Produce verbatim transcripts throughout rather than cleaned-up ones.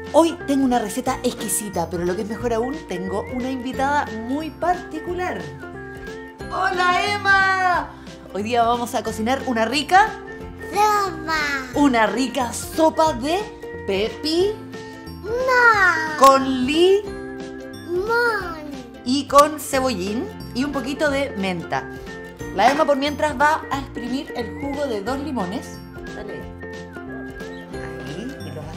Hoy tengo una receta exquisita, pero lo que es mejor aún, tengo una invitada muy particular. ¡Hola, Emma! Hoy día vamos a cocinar una rica... Sopa. Una rica sopa de pepino. No. Con limón Mon. y con cebollín y un poquito de menta. La Emma por mientras va a exprimir el jugo de dos limones. Dale. Ahí, y lo vas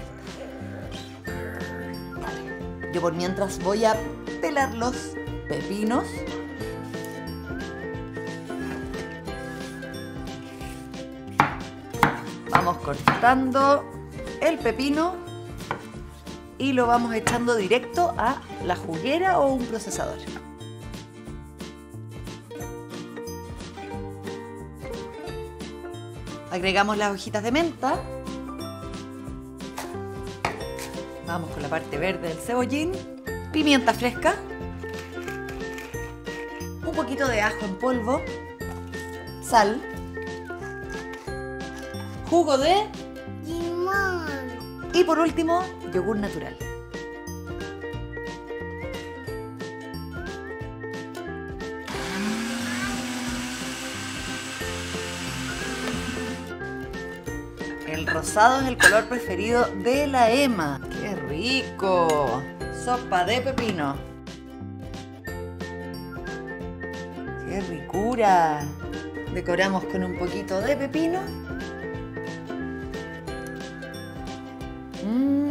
a Vale. Yo por mientras voy a pelar los pepinos. Vamos cortando el pepino y lo vamos echando directo a la juguera o un procesador. Agregamos las hojitas de menta. Vamos con la parte verde del cebollín. Pimienta fresca. Un poquito de ajo en polvo. Sal. Jugo de... Limón. Y por último, yogur natural. El rosado es el color preferido de la Emma. ¡Qué rico! Sopa de pepino. ¡Qué ricura! Decoramos con un poquito de pepino. Mmm.